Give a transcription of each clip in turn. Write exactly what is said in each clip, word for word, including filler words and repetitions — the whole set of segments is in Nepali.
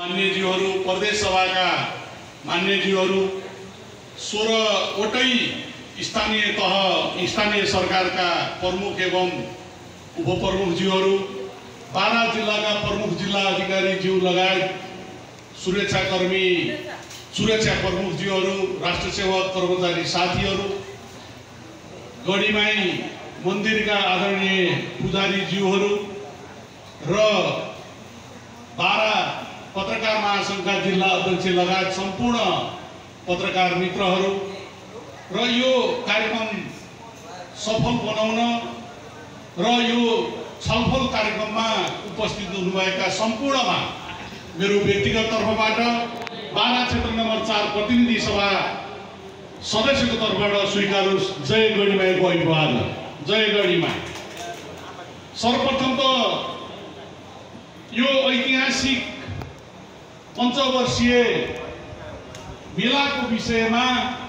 मान्यज्यूहरू, प्रदेश सभाका मान्यज्यूहरू, सोह्रवटै स्थानीय तह स्थानीय सरकारका प्रमुख एवं उपप्रमुखज्यूहरू, बाह्र जिल्लाका प्रमुख जिल्ला अधिकारीज्यू लगायत सुरक्षाकर्मी सुरक्षा प्रमुखज्यूहरू, राष्ट्र सेवक कर्मचारी साथीहरू, गढीमाई मन्दिरका आदरणीय पुजारीज्यूहरू र बाह्र पत्रकार महासङ्घका जिल्ला अध्यक्ष लगायत सम्पूर्ण पत्रकार मित्रहरू र यो कार्यक्रम सफल बनाउन र यो छलफल कार्यक्रममा उपस्थित हुनुभएका सम्पूर्णमा मेरो व्यक्तिगत तर्फबाट बाह्र क्षेत्र नम्बर चार प्रतिनिधि सभा सदस्यको तर्फबाट स्वीकारोस्। जय गढीमाईको अभिवादन, जय गढीमाई। सर्वप्रथम त यो ऐतिहासिक पञ्चवर्षीय मेलाको विषयमा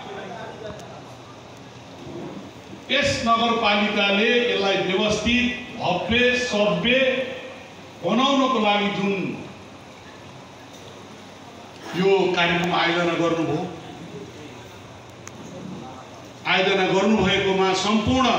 यस नगरपालिकाले यसलाई व्यवस्थित भव्य सभ्य बनाउनको लागि जुन यो कार्यक्रम आयोजना गर्नुभयो, आयोजना गर्नुभएकोमा सम्पूर्ण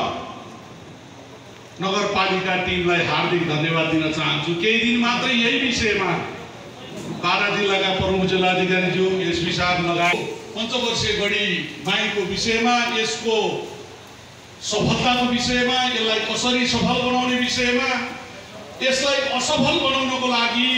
नगरपालिका टिमलाई हार्दिक धन्यवाद दिन चाहन्छु। केही दिन मात्रै यही विषयमा बाह्र जिल्लाका प्रमुख जिल्लाधिकारीज्यू, एसपी साहब लगायत पञ्चवर्षीय गढीमाईको विषयमा, यसको सफलताको विषयमा, यसलाई कसरी सफल बनाउने विषयमा, यसलाई असफल बनाउनको लागि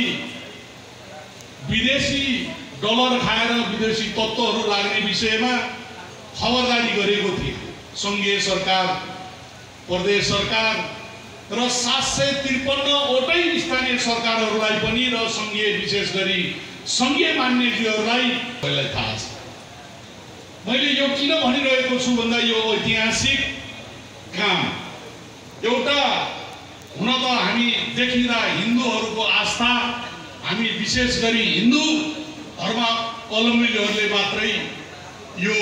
विदेशी डलर खाएर विदेशी तत्त्वहरू लाग्ने विषयमा खबरदारी गरेको थिए। सङ्घीय सरकार, प्रदेश सरकार र सात सय त्रिपन्नवटै स्थानीय सरकारहरूलाई पनि र सङ्घीय विशेष गरी सङ्घीय मान्यज्यूहरूलाई पहिला थाहा छ। मैले यो किन भनिरहेको छु भन्दा यो ऐतिहासिक काम एउटा हुन त हामी देखिँदा हिन्दूहरूको आस्था, हामी विशेष गरी हिन्दू धर्मावलम्बीहरूले मात्रै यो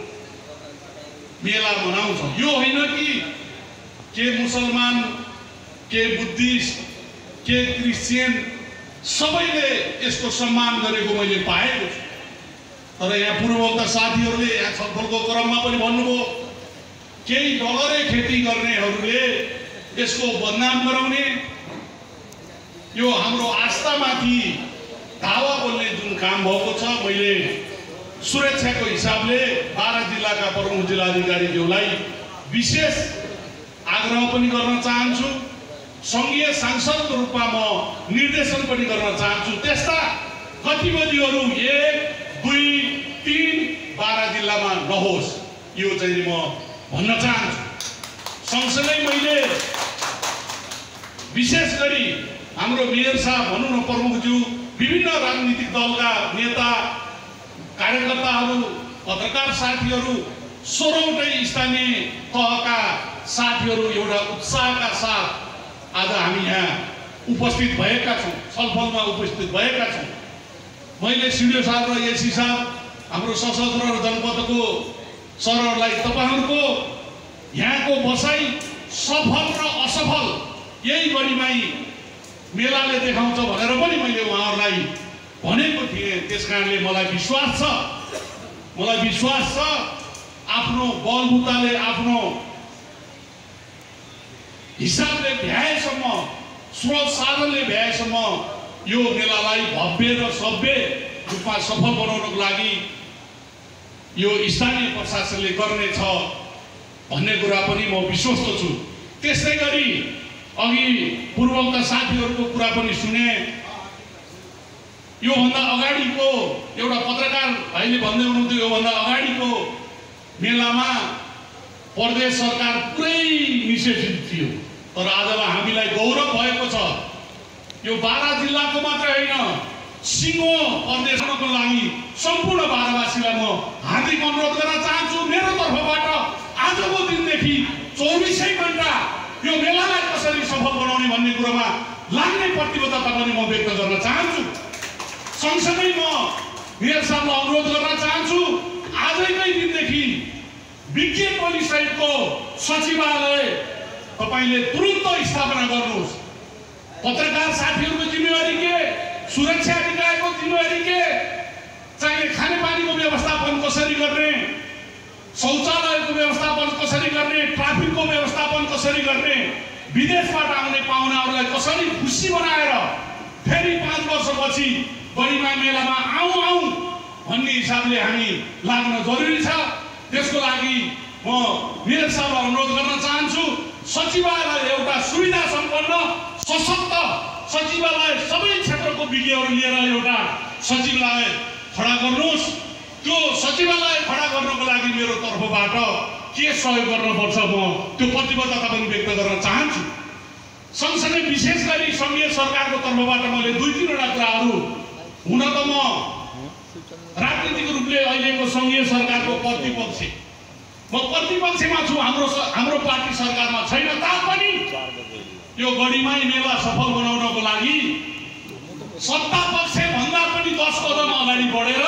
मेला मनाउँछ। यो होइन कि के मुसलमान, के बुद्धिस्ट, के क्रिस्चियन सबैले यसको सम्मान गरेको मैले पाएको छु। तर यहाँ पूर्वका साथीहरूले यहाँ छलफलको क्रममा पनि भन्नुभयो, केही डलरे खेती गर्नेहरूले यसको बदनाम गराउने, यो हाम्रो आस्थामाथि धावा बोल्ने जुन काम भएको छ, मैले सुरक्षाको हिसाबले बाह्र जिल्लाका प्रमुख जिल्लाधिकारीज्यूलाई विशेष आग्रह पनि गर्न चाहन्छु। सङ्घीय सांसदको रूपमा म निर्देशन पनि गर्न चाहन्छु, त्यस्ता गतिविधिहरू एक दुई तीन बाह्र जिल्लामा नहोस्, यो चाहिँ म भन्न चाहन्छु। सँगसँगै मैले विशेष गरी हाम्रो मेयर साहब भनौँ न, प्रमुखज्यू, विभिन्न राजनीतिक दलका नेता, कार्यकर्ताहरू, पत्रकार साथीहरू, सोह्रवटै स्थानीय तहका साथीहरू एउटा उत्साहका साथ आज हामी यहाँ उपस्थित भएका छौँ, छलफलमा उपस्थित भएका छौँ। मैले सिडिओ साहब र एससी साहब, हाम्रो सशस्त्र र जनपदको सरहरूलाई तपाईँहरूको यहाँको बसाइ सफल र असफल यही गढीमाई मेलाले देखाउँछ भनेर पनि मैले उहाँहरूलाई भनेको थिएँ। त्यस कारणले मलाई विश्वास छ, मलाई विश्वास छ आफ्नो बलबुताले, आफ्नो हिसाबले भ्याएसम्म, स्रोत साधनले भ्याएसम्म यो मेलालाई भव्य र सभ्य रूपमा सफल बनाउनको लागि यो स्थानीय प्रशासनले गर्नेछ भन्ने कुरा पनि म विश्वस्त छु। त्यसै गरी अघि पूर्वका साथीहरूको कुरा पनि सुने, योभन्दा अगाडिको एउटा पत्रकार भाइले भन्दै हुनुहुन्थ्यो, योभन्दा अगाडिको मेलामा प्रदेश सरकार पुरै निषेधित थियो। तर आजलाई हामीलाई गौरव भएको छ, यो बाह्र जिल्लाको मात्र होइन, सिङ्गो प्रदेशको लागि सम्पूर्ण बाह्रवासीलाई म हार्दिक अनुरोध गर्न चाहन्छु। मेरो तर्फबाट आजको दिनदेखि चौबिसै घन्टा यो मेलालाई कसरी सफल बनाउने भन्ने कुरोमा लाग्ने प्रतिबद्धता पनि म व्यक्त गर्न चाहन्छु। सँगसँगै म मेयर साहबलाई अनुरोध गर्न चाहन्छु, आजकै दिनदेखि विज्ञान परिषदको सचिवालय तपाईले तुरुन्त स्थापना गर्नुहोस्। पत्रकार साथीहरूको जिम्मेवारी के, सुरक्षा निकायको जिम्मेवारी कसरी गर्ने, विदेशबाट आउने पाहुनाहरूलाई कसरी खुसी बनाएर फेरि पाँच वर्षपछि गरिमा मेलामा आउँ आउँ भन्ने हिसाबले हामी लाग्न जरुरी छ। त्यसको लागि म मेयर साहबलाई अनुरोध गर्न चाहन्छु, सचिवालय एउटा सुविधा सम्पन्न सशक्त सचिवालय, सबै क्षेत्रको विज्ञहरू लिएर एउटा सचिवालय खडा गर्नुहोस्। त्यो सचिवालय खडा गर्नको लागि मेरो तर्फबाट के सहयोग गर्नुपर्छ म त्यो प्रतिबद्धता पनि व्यक्त गर्न चाहन्छु। सँगसँगै विशेष गरी सङ्घीय सरकारको तर्फबाट मैले दुई तिनवटा कुराहरू, हुन त म राजनीतिक रूपले अहिलेको सङ्घीय सरकारको प्रतिपक्ष म प्रतिपक्षमा छु, हाम्रो हाम्रो पार्टी सरकारमा छैन, तापनि यो गढीमाई मेला सफल बनाउनको लागि सत्ता पक्ष भन्दा पनि दस कदम अगाडि बढेर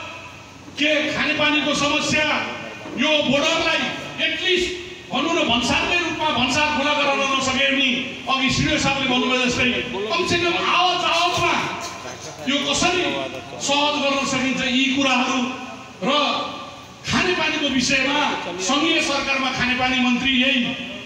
के खानेपानीको समस्या, यो बोर्डरलाई एटलिस्ट भनौँ न भन्सारकै रूपमा भन्सार खुला गराउन नसके पनि अघि सिडिओ साहबले भन्नुभयो जस्तै कमसेकम आवत आवतमा यो कसरी सहज गर्न सकिन्छ, यी कुराहरू र खानेपानीको विषयमा सङ्घीय सरकारमा खानेपानी मन्त्री यही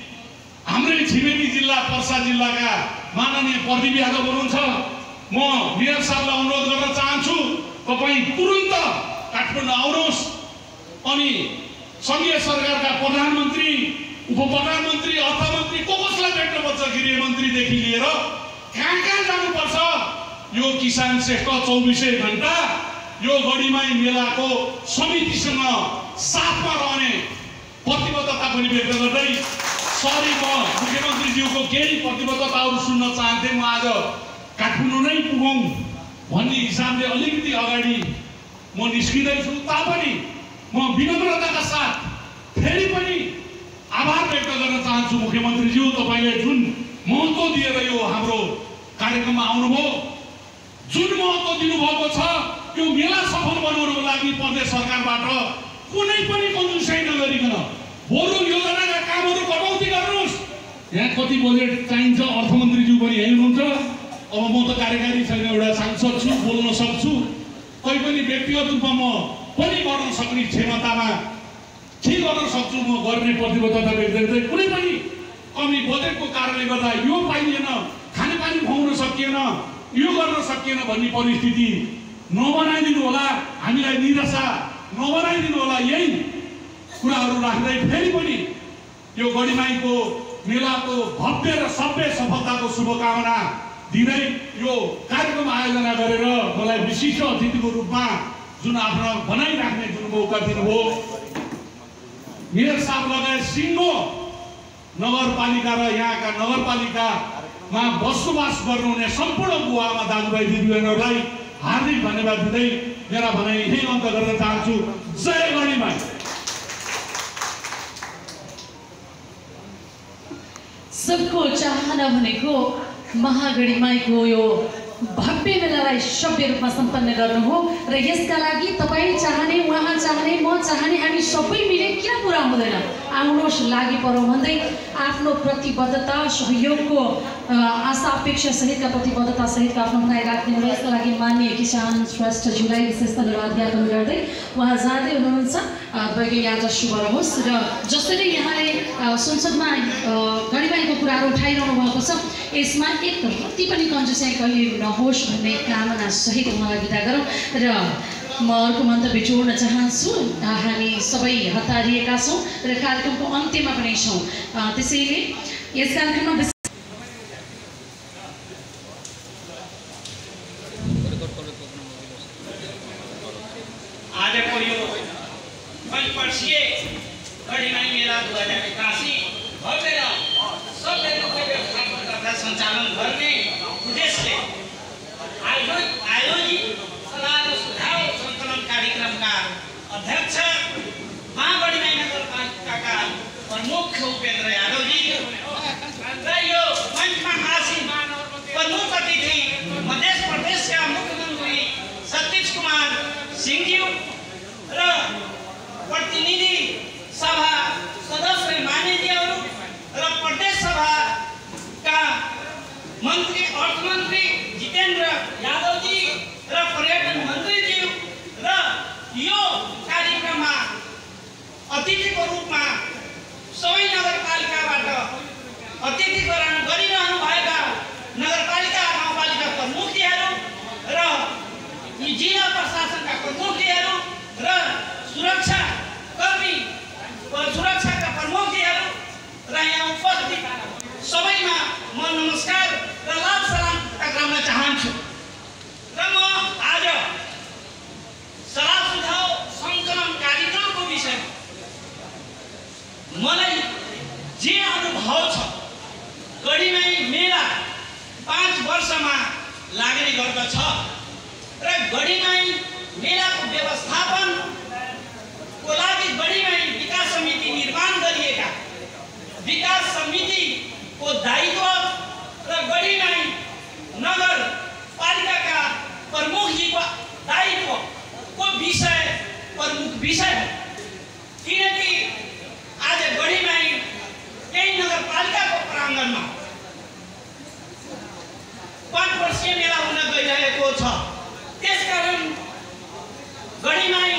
हाम्रै छिमेकी जिल्ला पर्सा जिल्लाका माननीय प्रदीप यादव हुनुहुन्छ। म मेयर साहबलाई अनुरोध गर्न चाहन्छु, तपाईँ तुरुन्त काठमाडौँ आउनुहोस् अनि सङ्घीय सरकारका प्रधानमन्त्री, उप प्रधानमन्त्री, अर्थमन्त्री को कसलाई भेट्नुपर्छ, गृहमन्त्रीदेखि लिएर कहाँ कहाँ जानुपर्छ, यो किसान श्रेष्ठ चौबिसै घन्टा यो गढीमाई मेलाको समितिसँग साथमा रहने प्रतिबद्धता पनि व्यक्त गर्दै, सरी म मुख्यमन्त्रीज्यूको केही प्रतिबद्धताहरू सुन्न चाहन्थेँ। म आज काठमाडौँ नै पुगौँ भन्ने हिसाबले अलिकति अगाडि म निस्किँदैछु, तापनि म विनम्रताका साथ फेरि पनि आभार व्यक्त गर्न चाहन्छु मुख्यमन्त्रीज्यू, तपाईँले जुन महत्त्व दिएर यो हाम्रो कार्यक्रममा आउनुभयो, जुन महत्त्व दिनुभएको छ यो मेला सफल बनाउनको लागि प्रदेश सरकारबाट कुनै पनि कन्जुसाइ नगरिकन बरु योजनाका कामहरू कटौती गर्नुहोस्। यहाँ कति बजेट चाहिन्छ, अर्थमन्त्रीज्यू पनि यही हुनुहुन्छ। अब म त कार्यकारी छैन, एउटा सांसद छु, बोल्न सक्छु, कोही पनि व्यक्तिगत रूपमा म पनि गर्न सक्ने क्षमतामा के गर्न सक्छु म गर्ने प्रतिबद्धता व्यक्त गर्दै, कुनै पनि कमी बजेटको कारणले गर्दा यो पाइएन, खानेपानी खुवाउन सकिएन, यो गर्न सकिएन भन्ने परिस्थिति नबनाइदिनु होला, हामीलाई निराशा नबनाइदिनु होला। यही कुराहरू राख्दै फेरि पनि यो गढीमाईको मेलाको भव्य र सभ्य सफलताको शुभकामना दिँदै यो कार्यक्रम आयोजना गरेर मलाई विशिष्ट अतिथिको रूपमा जुन आफ्नो भनाइ राख्ने जुन मौका दिनुभयो, मेयर साहब लगायत सिङ्गो नगरपालिका र यहाँका नगरपालिकामा बसोबास गर्नुहुने सम्पूर्ण बुवामा दाजुभाइ दिदीबहिनीहरूलाई हार्दिक धन्यवाद दिँदै मेरा भनाइ यही अन्त गर्न चाहन्छु। जय गढीमाई। सबको चाहना भनेको महागढीमाईको यो भव्य मेलालाई सभ्य रूपमा सम्पन्न गर्नु हो र यसका लागि तपाईँ चाहने, उहाँ चाहने, म चाहने, हामी सबै मिले किन पुरा हुँदैन, आउनुहोस् लागि परौँ भन्दै आफ्नो प्रतिबद्धता, सहयोगको आशा अपेक्षा सहितका प्रतिबद्धता सहितका आफ्नो भनाइ राखिदिनु भयो। यसका लागि माननीय किसान श्रेष्ठज्यूलाई विशेष धन्यवाद ज्ञापन गर्दै उहाँ जाँदै हुनुहुन्छ, तपाईँको यात्रा शुभ रहोस्। र जसरी यहाँले संसदमा गढीमाईको कुराहरू उठाइरहनु भएको छ, यसमा एक रत्ती पनि कन्जुसाइ कहिले नहोस् भन्ने कामना सहित उहाँलाई विदा गरौँ। र म अर्को मन्तव्य जोड्न चाहन्छु, हामी सबै हतारिएका छौँ र कार्यक्रमको अन्त्यमा पनि छौँ, त्यसैले यस कार्यक्रममा आजको यो पञ्चवर्षीय गढीमाई मेला दुई हजार एकासी भव्य र सभ्य रूपले व्यवस्थापन तथा सञ्चालन गर्ने उद्देश्यले आयोजित आयोजित सल्लाह र सुझाव सङ्कलन कार्यक्रमका अध्यक्ष महागढीमाई नगरपालिकाका प्रमुख उपेन्द्र यादवजी र यो मञ्चमा आसीन प्रमुख अतिथि मध्य प्रदेशका मुख्यमन्त्री सतीश कुमार सिंहज्यू र प्रतिनिधि सभा सदस्य मान्यज्यूहरू र प्रदेश सभाका मन्त्री अर्थमन्त्री जितेन्द्र यादवजी र पर्यटन मन्त्रीज्यू र यो कार्यक्रममा अतिथिको रूपमा सबै नगरपालिकाबाट प्रविधिकरण गरिरहनु भएका नगरपालिका गाउँपालिका प्रमुखहरू र यी जिल्ला प्रशासनका प्रमुखहरू र सुरक्षा कर्मी सुरक्षाका प्रमुखहरू र यहाँ उपस्थित सबैमा म नमस्कार र लाल सलाम टक्राउन चाहन्छु। र म आज सल्लाह सुझाव सङ्कलन कार्यक्रमको विषय मलाई जे अनुभव छ, गढीमाई मेला पाँच वर्षमा लाग्ने गर्दछ र गढीमाई मेलाको व्यवस्थापनको लागि गढीमाई विकास समिति निर्माण गरिएका विकास समितिको दायित्व र गढीमाई नगरपालिकाका प्रमुखजीको दायित्वको विषय प्रमुख विषय हो। किनकि आज गढीमाई यही नगरपालिकाको प्राङ्गणमा पाँच वर्षीय मेला हुन गइरहेको छ। त्यसकारण गढीमाई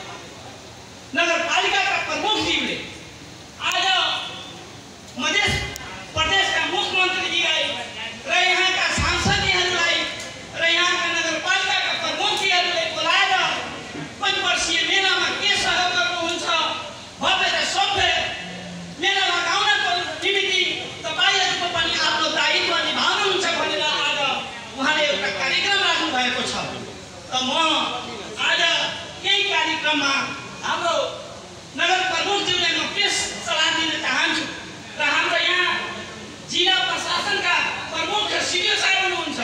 नगरपालिकाका प्रमुखजीले आज मध्य प्रदेशका मुख्यमन्त्रीजीलाई र यहाँका सांसदहरूलाई र यहाँका नगरपालिकाका प्रमुखजीहरूले बोलाएर पञ्चवर्षीय मेलामा के सहयोग गर्नुहुन्छ, भव्य र सभ्य मेला लगाउनको निमित्त तपाईँहरूको पनि आफ्नो दायित्व निभाउनुहुन्छ भनेर आज उहाँले एउटा कार्यक्रम राख्नु भएको छ। त म आज यही कार्यक्रममा हाम्रो नगर प्रमुखज्यूलाई म पेश सल्लाह दिन चाहन्छु र हाम्रो यहाँ जिल्ला प्रशासनका प्रमुख सिडिओ साहब हुनुहुन्छ,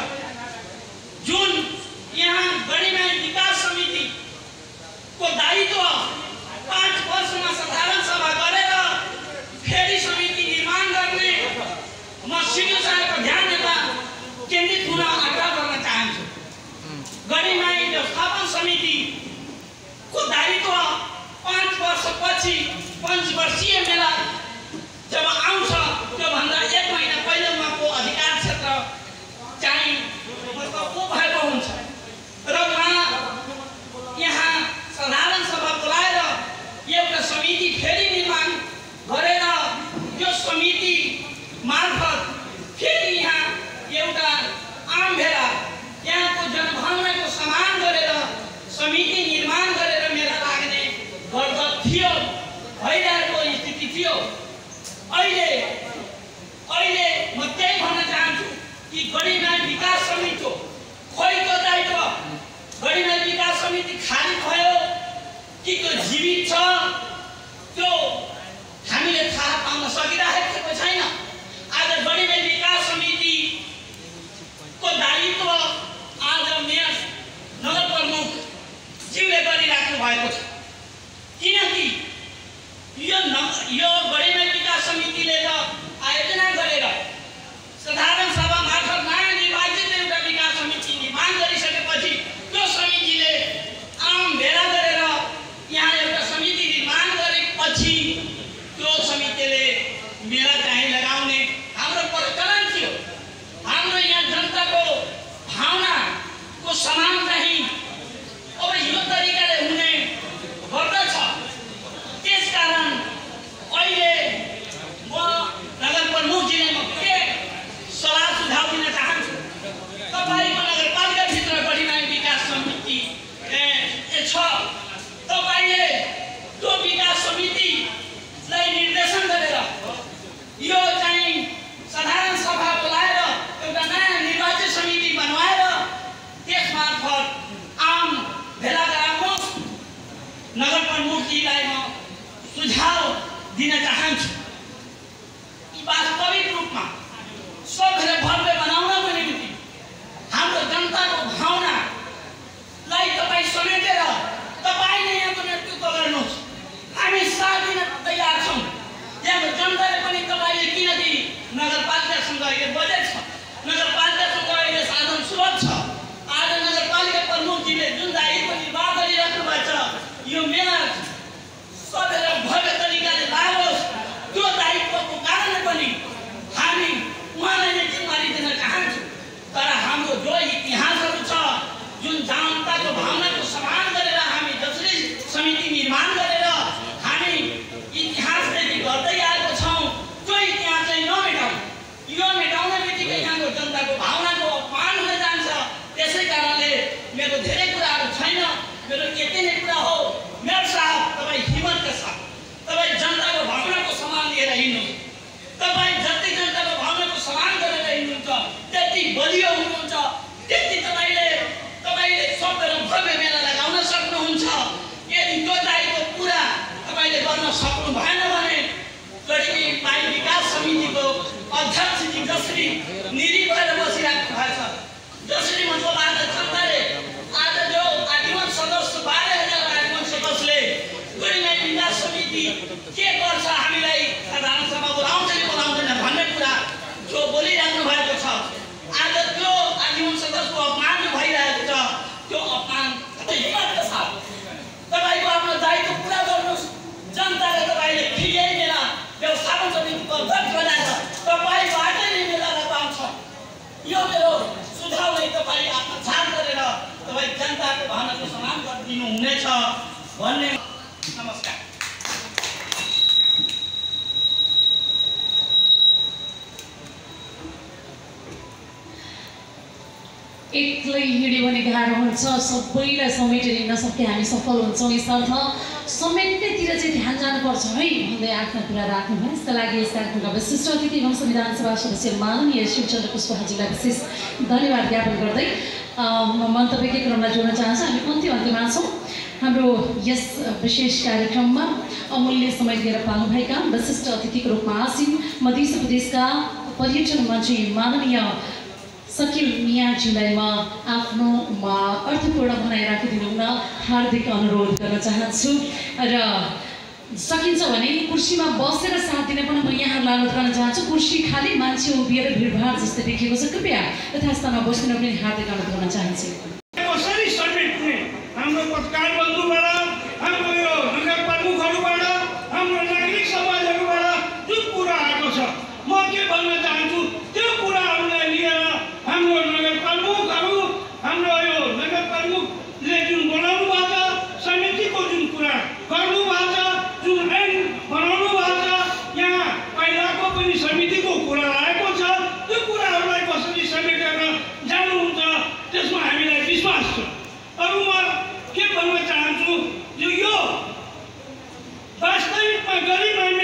जुन यहाँ गढीमाई विकास समितिको दायित्व पाँच वर्षमा साधारण सभा गरेर फेरि समिति निर्माण गर्ने म सिडिओ साहबको ध्यान दिँदा केन्द्रित हुन आग्रह गर्न चाहन्छु। गढीमाई व्यवस्थापन समितिको दायित्व पाँच वर्षपछि पञ्चवर्षीय मेला जब आउँछ त्योभन्दा एक महिना पहिले उहाँको अधिकार क्षेत्र चाहिँ मतलब ऊ भएको हुन्छ र उहाँ यहाँ साधारण सभा बोलाएर एउटा समिति फेरि निर्माण गरेर त्यो समिति मार्फत फेरि यहाँ एउटा आम भेला यहाँको जनभावनाको सम्मान गरेर समिति निर्माण गरेर मेला लाग्ने गर्दथ्यो, भइरहेको स्थिति थियो। अहिले अहिले म त्यही भन्न चाहन्छु कि गढीमाई विकास समितिको खोइको दायित्व गढीमाई विकास समिति खाली भयो कि त्यो जीवित छ त्यो हामीले थाहा पाउन सकिरहेको छैन। आज गढीमाई विकास समितिको दायित्व आज मेयर नगर प्रमुख ज्यूले गरिराख्नु भएको छ। किनकि यो यो गढीमाई विकास समितिले त आयोजना गरेर साधारण सभा मार्फत नयाँ निर्वाचित एउटा विकास समिति निर्माण गरिसकेपछि त्यो समितिले आम भेला गरेर यहाँ एउटा समिति निर्माण गरेपछि त्यो समितिले मेला चाहिँ लगाउने हाम्रो प्रचलन थियो। हाम्रो यहाँ जनताको भावनाको समान चाहिँ अब यो तरिकाले हुने गर्दछ। त्यसकारण अहिले म नगर प्रमुखजीले म के सल्लाह सुझाव दिन चाहन्छु। तपाईँको नगरपालिकाभित्र गढीमाई विकास समिति छ, तपाईँले त्यो विकास समितिलाई निर्देशन गरेर यो चाहिँ साधारण सभा बोलाएर एउटा नयाँ निर्वाचित समिति बनाएर त्यसमार्फत आम भेला गराउनुहोस्। नगर प्रमुखजीलाई म सुझाव दिन चाहन्छु कि वास्तविक रूपमा सभ्य भव्य बनाउनको निम्ति हाम्रो जनताको भावनालाई तपाईँ समेटेर तपाईँले यहाँको नेतृत्व गर्नुहोस्। हामी साथ दिन तयार छौँ। यहाँको जनताले पनि तपाईँले, किनकि नगरपालिकासँग अहिले बजेट छ, नगरपालिकासँग अहिले साधन स्रोत छ। आज नगरपालिका प्रमुखजीले जुन दायित्व निर्वाह गरिराख्नु भएको छ यो मेला सभ्य र भव्य तरिकाले लागोस्, त्यो दायित्वको कारणले पनि हामी उहाँलाई नै जिम्मेवारी सक्नु भएन भने गढी माई विकास समितिको अध्यक्षजी जसरी निरी भएर बसिरहेको भएको छ, जसरी मतलब आज जनताले आज जो आजीवन सदस्य बाह्र हजार आजीवन सदस्यले गढी माई विकास समिति के गर्छ, हामीलाई साधारण सभा बोलाउँछ कि बोलाउँदैन भन्ने कुरा जो बोलिराख्नु भएको छ, आज त्यो आजीवन सदस्यको अपमान जो भइरहेको छ, त्यो अपमान हिम्मतका साथ तपाईको आफ्नो दायित्व पुरा गर्नुहोस्। जनताले तपाईले ठिकै बेला व्यवस्थापन समितिको अध्यक्ष बनाएर तपाईँबाटै नै बेला पाउँछ। यो मेरो सुझाव नै तपाईँ आत्मसात गरेर तपाईँ जनताको भावनाको सम्मान गरिदिनु हुनेछ भन्ने। नमस्कार। एक्लै हिँड्यो भने गाह्रो हुन्छ, सबैलाई समेटेर हिँड्न सके हामी सफल हुन्छौँ। यसर्थ समेट्नेतिर चाहिँ ध्यान जानुपर्छ है भन्दै आफ्ना कुरा राख्नुभयो। यसका लागि यस कार्यक्रमका विशिष्ट अतिथि एवं संविधान सभा सदस्य माननीय शिवचन्द्र पुष्पहाजीलाई विशेष धन्यवाद ज्ञापन गर्दै म मन्तव्यकै क्रमलाई जोड्न चाहन्छु। हामी अन्त्य अन्त्यमा छौँ। हाम्रो यस विशेष कार्यक्रममा अमूल्य समय दिएर पाल्नुभएका विशिष्ट अतिथिको रूपमा आसिन मध्य प्रदेशका पर्यटन मन्त्री माननीय सकिल मियाजीलाई म आफ्नो अर्थपूर्ण भनाइ राखिदिनु हुन हार्दिक अनुरोध गर्न चाहन्छु र सकिन्छ भने कुर्सीमा बसेर साथ दिन पनि म यहाँहरूलाई अनुरोध गर्न चाहन्छु। कुर्सी खाली मान्छे उभिएर भिडभाड जस्तै देखिएको छ, कृपया यथास्थानमा बस्न पनि हार्दिक अनुरोध गर्न चाहन्छु। कसरी समेट्ने हाम्रो पत्रकार बन्धुबाट, हाम्रो यो नगर प्रमुखहरूबाट, हाम्रो नागरिक समाजहरूबाट जुन कुरा आएको छ, म के भन्न चाहन्छु त्यो कुराहरूलाई लिएर हाम्रो नगर प्रमुखहरू, हाम्रो यो नगर प्रमुखले जुन बनाउनु भएको छ, समितिको जुन कुरा गर्नु भएको छ, जुन ऐन बनाउनु भएको छ, यहाँ पहिलाको पनि समितिको कुरा आएको छ, त्यो कुराहरूलाई कसरी समेटेर जानुहुन्छ त्यसमा हामीलाई विश्वास छ। अरू म के भन्न चाहन्छु, यो वास्तविकमा गरिब